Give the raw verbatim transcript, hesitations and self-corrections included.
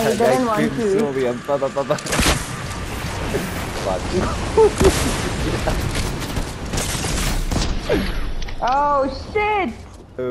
I didn't want to. Sorry, I'm tada tada. Oh shit!